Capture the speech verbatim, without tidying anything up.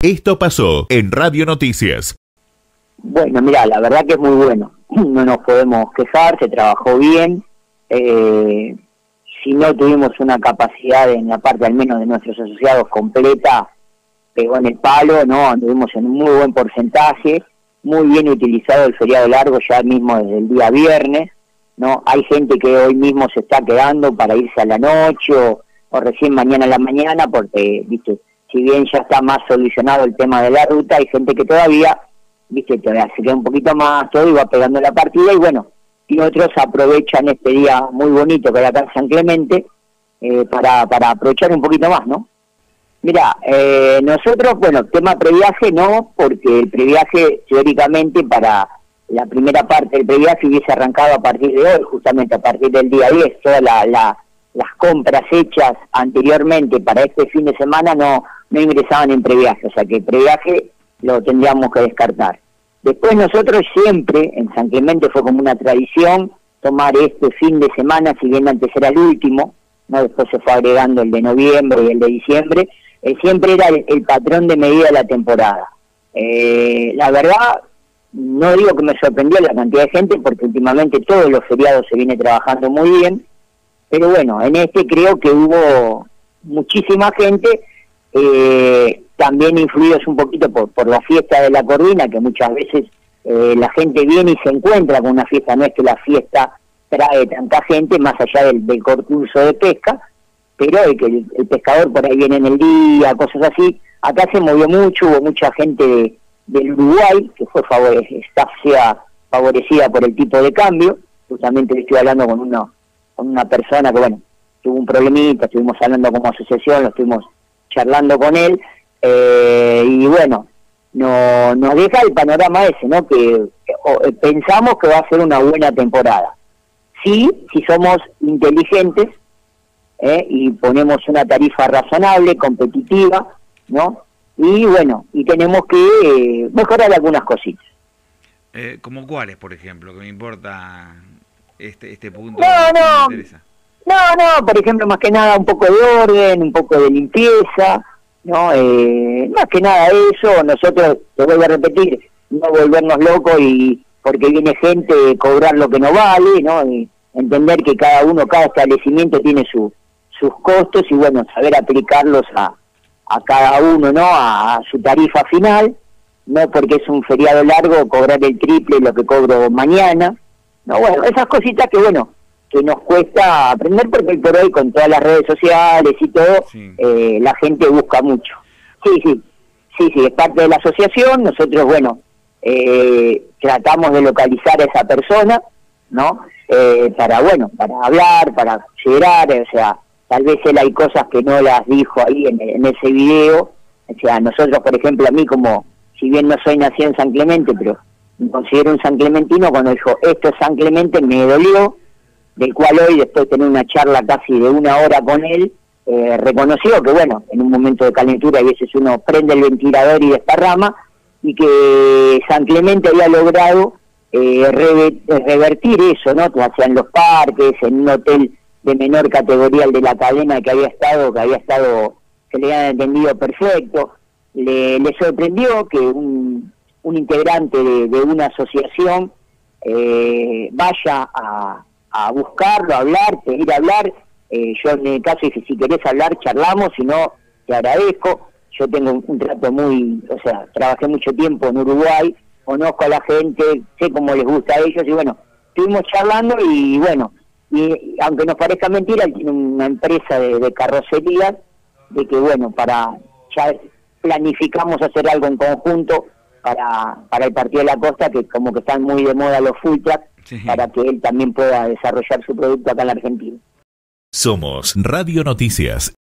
Esto pasó en Radio Noticias. Bueno, mira, la verdad que es muy bueno. No nos podemos quejar, se trabajó bien. Eh, si no tuvimos una capacidad en la parte al menos de nuestros asociados completa, pegó en el palo, ¿no? Anduvimos en un muy buen porcentaje, muy bien utilizado el feriado largo ya mismo desde el día viernes, ¿no? Hay gente que hoy mismo se está quedando para irse a la noche o, o recién mañana a la mañana porque, viste, si bien ya está más solucionado el tema de la ruta, hay gente que todavía, viste, todavía se queda un poquito más, todo y va pegando la partida y bueno, y otros aprovechan este día muy bonito que hay acá en San Clemente eh, para, para aprovechar un poquito más, ¿no? Mira, eh, nosotros, bueno, tema previaje no, porque el previaje teóricamente para la primera parte del previaje hubiese arrancado a partir de hoy, justamente a partir del día diez, todas la, la, las compras hechas anteriormente para este fin de semana no, no ingresaban en previaje, o sea que el previaje lo tendríamos que descartar. Después nosotros siempre, en San Clemente fue como una tradición, tomar este fin de semana, si bien antes era el último, no después se fue agregando el de noviembre y el de diciembre, eh, siempre era el, el patrón de medida de la temporada. Eh, la verdad, no digo que me sorprendió la cantidad de gente, porque últimamente todos los feriados se viene trabajando muy bien, pero bueno, en este creo que hubo muchísima gente, eh, también influidos un poquito por, por la fiesta de la Corvina, que muchas veces eh, la gente viene y se encuentra con una fiesta, no es que la fiesta trae tanta gente, más allá del, del concurso de pesca, pero el que el, el pescador por ahí viene en el día, cosas así. Acá se movió mucho, hubo mucha gente de, del Uruguay, que fue favore, está sea favorecida por el tipo de cambio. Justamente estoy hablando con, uno, con una persona que, bueno, tuvo un problemita, estuvimos hablando como asociación, lo estuvimos charlando con él, eh, y bueno, no, nos deja el panorama ese, ¿no? Que eh, pensamos que va a ser una buena temporada. Sí, si somos inteligentes, ¿eh? Y ponemos una tarifa razonable, competitiva, ¿no? Y bueno, y tenemos que eh, mejorar algunas cositas. Eh, ¿Como cuáles, por ejemplo? Que me importa este este punto. No, no, me interesa. no, no, por ejemplo, más que nada un poco de orden, un poco de limpieza, ¿no? Eh, más que nada eso, nosotros, te vuelvo a repetir, no volvernos locos y porque viene gente cobrar lo que no vale, ¿no? Y entender que cada uno, cada establecimiento tiene su sus costos y bueno, saber aplicarlos a, a cada uno, ¿no? A, a su tarifa final, no porque es un feriado largo cobrar el triple lo que cobro mañana, no, bueno, esas cositas que bueno, que nos cuesta aprender porque hoy por hoy con todas las redes sociales y todo, sí. eh, la gente busca mucho. Sí, sí, sí, sí, es parte de la asociación, nosotros, bueno, eh, tratamos de localizar a esa persona, ¿no? Eh, para, bueno, para hablar, para llegar, o sea, tal vez él hay cosas que no las dijo ahí en, en ese video, o sea, nosotros, por ejemplo, a mí como, si bien no soy nacido en San Clemente, pero me considero un sanclementino, cuando dijo, esto es San Clemente, me dolió, del cual hoy, después de tener una charla casi de una hora con él, eh, reconoció que, bueno, en un momento de calentura a veces uno prende el ventilador y desparrama, y que San Clemente había logrado eh, revertir eso, ¿no? Que hacían los parques, en un hotel de menor categoría el de la cadena que había estado, que había estado, que le habían entendido perfecto. Le, le sorprendió que un, un integrante de, de una asociación eh, vaya a, a buscarlo, a hablar, pedir hablar. Eh, yo en el caso dije, si querés hablar, charlamos, si no, te agradezco. Yo tengo un, un trato muy, o sea, trabajé mucho tiempo en Uruguay, conozco a la gente, sé cómo les gusta a ellos, y bueno, estuvimos charlando y bueno, y aunque nos parezca mentira, él tiene una empresa de, de carrocerías, de que bueno, para ya planificamos hacer algo en conjunto para, para el Partido de la Costa, que como que están muy de moda los food trucks, sí. Para que él también pueda desarrollar su producto acá en la Argentina. Somos Radio Noticias.